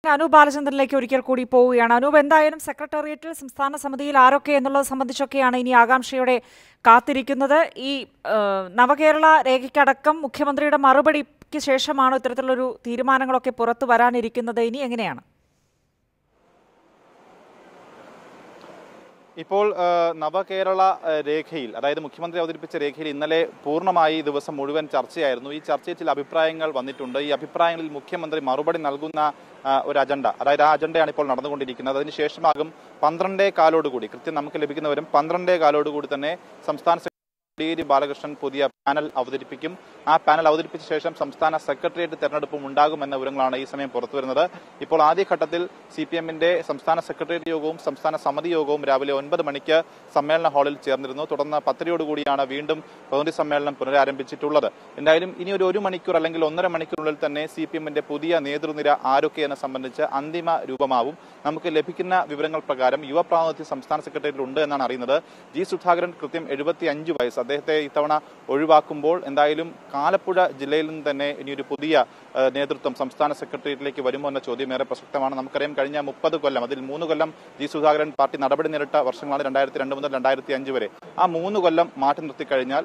അനൂപ് ബാലചന്ദ്രനിലേക്ക് ഒരിക്കൽ കൂടി പോവുകയാണ്. അനൂപ്, എന്തായാലും സെക്രട്ടേറിയറ്റിൽ സംസ്ഥാന സമിതിയിൽ ആരൊക്കെ എന്നുള്ളത് സംബന്ധിച്ചൊക്കെയാണ് ഇനി ആകാംക്ഷയോടെ കാത്തിരിക്കുന്നത്. ഈ നവകേരള രേഖയ്ക്കടക്കം മുഖ്യമന്ത്രിയുടെ മറുപടിക്ക് ശേഷമാണ് ഇത്തരത്തിലുള്ളൊരു തീരുമാനങ്ങളൊക്കെ പുറത്തു വരാനിരിക്കുന്നത്. ഇനി എങ്ങനെയാണ്? ഇപ്പോൾ നവകേരള രേഖയിൽ, അതായത് മുഖ്യമന്ത്രി അവതരിപ്പിച്ച രേഖയിൽ ഇന്നലെ പൂർണ്ണമായി ദിവസം മുഴുവൻ ചർച്ചയായിരുന്നു. ഈ ചർച്ചയിൽ ചില അഭിപ്രായങ്ങൾ വന്നിട്ടുണ്ട്. ഈ അഭിപ്രായങ്ങളിൽ മുഖ്യമന്ത്രി മറുപടി നൽകുന്ന ഒരു അജണ്ട, അതായത് ആ അജണ്ടയാണ് ഇപ്പോൾ നടന്നുകൊണ്ടിരിക്കുന്നത്. അതിനുശേഷമാകും 12:15 കൃത്യം നമുക്ക് ലഭിക്കുന്നവരും 12:15 തന്നെ സംസ്ഥാന ബാലകൃഷ്ണൻ പുതിയ പാനൽ അവതരിപ്പിക്കും. ആ പാനൽ അവതരിപ്പിച്ച ശേഷം സംസ്ഥാന സെക്രട്ടേറിയറ്റ് തെരഞ്ഞെടുപ്പും ഉണ്ടാകുമെന്ന വിവരങ്ങളാണ് ഈ സമയം പുറത്തുവരുന്നത്. ഇപ്പോൾ ആദ്യഘട്ടത്തിൽ CPM-ന്റെ സംസ്ഥാന സെക്രട്ടേറിയറ്റ് യോഗവും സംസ്ഥാന സമിതി യോഗവും രാവിലെ 9 മണിക്ക് സമ്മേളന ഹാളിൽ ചേർന്നിരുന്നു. തുടർന്ന് 10:00 വീണ്ടും പ്രതിനിധി സമ്മേളനം പുനരാരംഭിച്ചിട്ടുള്ളത്. എന്തായാലും ഇനി ഒരു മണിക്കൂർ അല്ലെങ്കിൽ 1.5 മണിക്കൂറിനുള്ളിൽ തന്നെ CPM-ന്റെ പുതിയ നേതൃനിര ആരൊക്കെയെന്ന് സംബന്ധിച്ച് അന്തിമ രൂപമാവും. നമുക്ക് ലഭിക്കുന്ന വിവരങ്ങൾ പ്രകാരം യുവപ്രാതിനിധ്യം സംസ്ഥാന സെക്രട്ടേറിയറ്റിൽ ഉണ്ട് എന്നാണ് അറിയുന്നത്. ജി സുധാകരൻ കൃത്യം 75 വയസ്സ്, അദ്ദേഹത്തെ ഇത്തവണ ഒഴിവാക്കുമ്പോൾ എന്തായാലും ആലപ്പുഴ ജില്ലയിൽ നിന്ന് തന്നെ ഇനിയൊരു പുതിയ നേതൃത്വം സംസ്ഥാന സെക്രട്ടേറിയറ്റിലേക്ക് വരുമോ എന്ന ചോദ്യം ഏറെ പ്രസക്തമാണ്. നമുക്കറിയാം, കഴിഞ്ഞ 30 കൊല്ലം, അതിൽ 3 കൊല്ലം ജി സുധാകരൻ പാർട്ടി നടപടി നേരിട്ട വർഷങ്ങളാണ് 2002 മുതൽ 2005 വരെ. ആ 3 കൊല്ലം മാറ്റി നിർത്തിക്കഴിഞ്ഞാൽ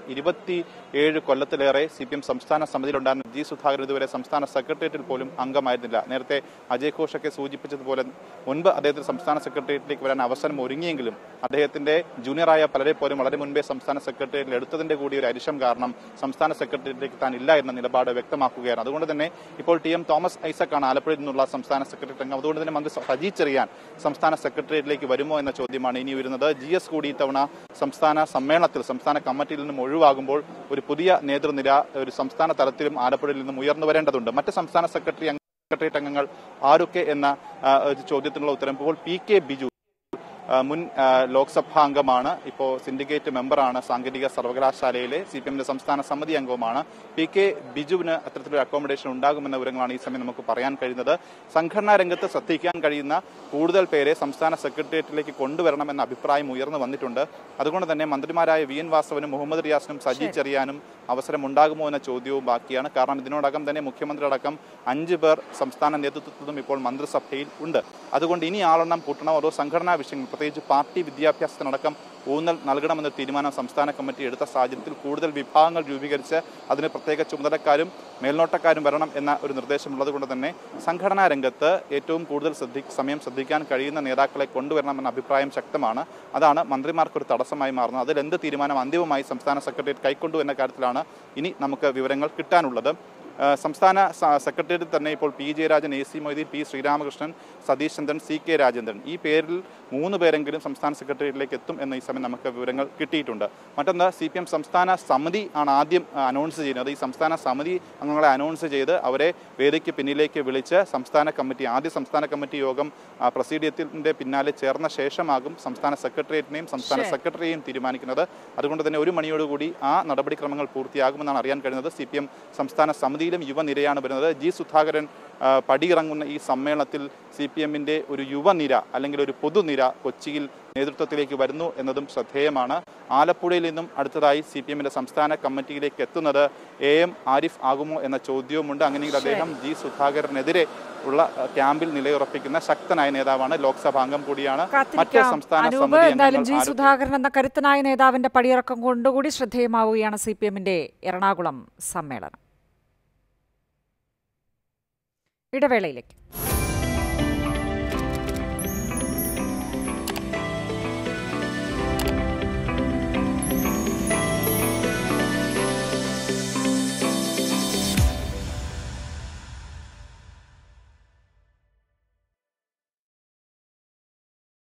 27 കൊല്ലത്തിലേറെ CPM സംസ്ഥാന സമിതിയിലുണ്ടായിരുന്ന ജി സുധാകരൻ ഇതുവരെ സംസ്ഥാന സെക്രട്ടേറിയറ്റിൽ പോലും അംഗമായിരുന്നില്ല. നേരത്തെ അജയ് ഘോഷൊക്കെ സൂചിപ്പിച്ചതുപോലെ മുൻപ് അദ്ദേഹത്തിന് സംസ്ഥാന സെക്രട്ടേറിയറ്റിലേക്ക് വരാൻ അവസരം ഒരുങ്ങിയെങ്കിലും അദ്ദേഹത്തിന്റെ ജൂനിയറായ പലരെ പോലും വളരെ മുൻപേ സംസ്ഥാന സെക്രട്ടേറിയറ്റിൽ എടുത്തതിന്റെ കൂടി ഒരു അരിശം കാരണം സംസ്ഥാന സെക്രട്ടേറിയറ്റിലേക്ക് താൻ ഇല്ല എന്ന നിലപാട് വ്യക്തമാക്കുകയാണ്. അതുകൊണ്ട് തന്നെ ഇപ്പോൾ TM തോമസ് ഐസക്കാണ് ആലപ്പുഴയിൽ നിന്നുള്ള സംസ്ഥാന സെക്രട്ടേറിയറ്റ് അംഗം. അതുകൊണ്ട് തന്നെ മന്ത്രി സജി ചെറിയാൻ സംസ്ഥാന സെക്രട്ടേറിയറ്റിലേക്ക് വരുമോ എന്ന ചോദ്യമാണ് ഇനി വരുന്നത്. GS കൂടി ഇത്തവണ സംസ്ഥാന സമ്മേളനത്തിൽ സംസ്ഥാന കമ്മിറ്റിയിൽ നിന്നും ഒഴിവാകുമ്പോൾ ഒരു പുതിയ നേതൃനിര ഒരു സംസ്ഥാന തലത്തിലും ആലപ്പുഴയിൽ നിന്നും ഉയർന്നു വരേണ്ടതുണ്ട്. മറ്റ് സംസ്ഥാന സെക്രട്ടേറിയറ്റ് അംഗങ്ങൾ ആരൊക്കെ എന്ന ചോദ്യത്തിനുള്ള ഉത്തരം ഇപ്പോൾ PK ബിജു മുൻ ലോക്സഭാ അംഗമാണ്, ഇപ്പോൾ സിൻഡിക്കേറ്റ് മെമ്പറാണ്, സാങ്കേതിക സർവകലാശാലയിലെ CPM-ന്റെ സംസ്ഥാന സമിതി അംഗവുമാണ്. PK ബിജുവിന് അത്തരത്തിലൊരു അക്കോമഡേഷൻ ഉണ്ടാകുമെന്ന വിവരങ്ങളാണ് ഈ സമയം നമുക്ക് പറയാൻ കഴിയുന്നത്. സംഘടനാ രംഗത്ത് ശ്രദ്ധിക്കാൻ കഴിയുന്ന കൂടുതൽ പേരെ സംസ്ഥാന സെക്രട്ടേറിയറ്റിലേക്ക് കൊണ്ടുവരണമെന്ന അഭിപ്രായം ഉയർന്നു വന്നിട്ടുണ്ട്. അതുകൊണ്ട് തന്നെ മന്ത്രിമാരായ VN വാസവനും മുഹമ്മദ് റിയാസിനും സജി ചെറിയാനും അവസരം ഉണ്ടാകുമോ എന്ന ചോദ്യവും ബാക്കിയാണ്. കാരണം ഇതിനോടകം തന്നെ മുഖ്യമന്ത്രി അടക്കം 5 പേർ സംസ്ഥാന നേതൃത്വത്തിലും ഇപ്പോൾ മന്ത്രിസഭയിൽ ഉണ്ട്. അതുകൊണ്ട് ഇനി ആളെണ്ണം കൂട്ടണം, ഓരോ സംഘടനാ വിഷയങ്ങൾ പ്രത്യേകിച്ച് പാർട്ടി വിദ്യാഭ്യാസത്തിനടക്കം ഊന്നൽ നൽകണമെന്ന തീരുമാനം സംസ്ഥാന കമ്മിറ്റി എടുത്ത സാഹചര്യത്തിൽ കൂടുതൽ വിഭാഗങ്ങൾ രൂപീകരിച്ച് അതിന് പ്രത്യേക ചുമതലക്കാരും മേൽനോട്ടക്കാരും വരണം എന്ന ഒരു നിർദ്ദേശമുള്ളത് കൊണ്ട് തന്നെ സംഘടനാ രംഗത്ത് ഏറ്റവും കൂടുതൽ സമയം ശ്രദ്ധിക്കാൻ കഴിയുന്ന നേതാക്കളെ കൊണ്ടുവരണമെന്ന അഭിപ്രായം ശക്തമാണ്. അതാണ് മന്ത്രിമാർക്കൊരു തടസ്സമായി മാറുന്നത്. അതിൽ എന്ത് തീരുമാനം അന്തിമമായി സംസ്ഥാന സെക്രട്ടേറിയറ്റ് കൈക്കൊണ്ടു എന്ന കാര്യത്തിലാണ് ഇനി നമുക്ക് വിവരങ്ങൾ കിട്ടാനുള്ളത്. സംസ്ഥാന സെക്രട്ടേറിയറ്റിൽ തന്നെ ഇപ്പോൾ P Jayarajan, AC Moideen, P Sreeramakrishnan, Satheesh Chandran, CK Rajendran, ഈ പേരിൽ 3 പേരെങ്കിലും സംസ്ഥാന സെക്രട്ടേറിയറ്റിലേക്ക് എത്തും എന്ന ഈ സമയം നമുക്ക് വിവരങ്ങൾ കിട്ടിയിട്ടുണ്ട്. മറ്റൊന്ന്, CPM സംസ്ഥാന സമിതി ആണ് ആദ്യം അനൗൺസ് ചെയ്യുന്നത്. ഈ സംസ്ഥാന സമിതി അംഗങ്ങളെ അനൗൺസ് ചെയ്ത് അവരെ വേദിക്ക് പിന്നിലേക്ക് വിളിച്ച് ആദ്യ സംസ്ഥാന കമ്മിറ്റി യോഗം പ്രസിഡീയത്തിന്റെ പിന്നാലെ ചേർന്ന ശേഷമാകും സംസ്ഥാന സെക്രട്ടേറിയറ്റിനെയും സംസ്ഥാന സെക്രട്ടറിയെയും തീരുമാനിക്കുന്നത്. അതുകൊണ്ട് തന്നെ 1 മണിയോടുകൂടി ആ നടപടിക്രമങ്ങൾ പൂർത്തിയാകുമെന്നാണ് അറിയാൻ കഴിയുന്നത്. CPM സംസ്ഥാന സമിതിയിലും യുവനിരയാണ് വരുന്നത്. ജി സുധാകരൻ പടിയിറങ്ങുന്ന ഈ സമ്മേളനത്തിൽ CPM-ന്റെ ഒരു യുവനിര അല്ലെങ്കിൽ ഒരു പൊതുനിര കൊച്ചിയിൽ നേതൃത്വത്തിലേക്ക് വരുന്നു എന്നതും ശ്രദ്ധേയമാണ്. ആലപ്പുഴയിൽ നിന്നും അടുത്തതായി CPM-ന്റെ സംസ്ഥാന കമ്മിറ്റിയിലേക്ക് എത്തുന്നത് AM ആരിഫ് ആകുമോ എന്ന ചോദ്യവുമുണ്ട്. അങ്ങനെയെങ്കിൽ അദ്ദേഹം ജി സുധാകരനെതിരെ ഉള്ള ക്യാമ്പിൽ നിലയുറപ്പിക്കുന്ന ശക്തനായ നേതാവാണ്, ലോക്സഭാ അംഗം കൂടിയാണ്. മറ്റ് സംസ്ഥാന സമിതി ജി സുധാകരൻ എന്ന കരുത്തനായ നേതാവിന്റെ പടിയിറക്കം കൊണ്ടുകൂടി ശ്രദ്ധേയമാവുകയാണ് CPM-ന്റെ എറണാകുളം സമ്മേളനം. ഇടവേളയിലേക്ക്